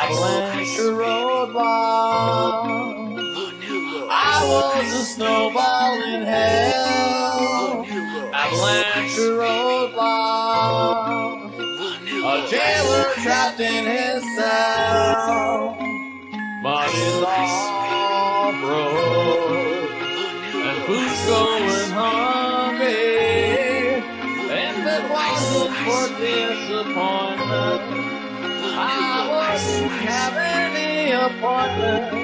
Avalanche roadblock. I was a snowball in hell. Avalanche roadblock. A jailer trapped in his cell. But it's all broke. And who's going hungry? If it wasn't for disappointment, I wouldn't have any appointment.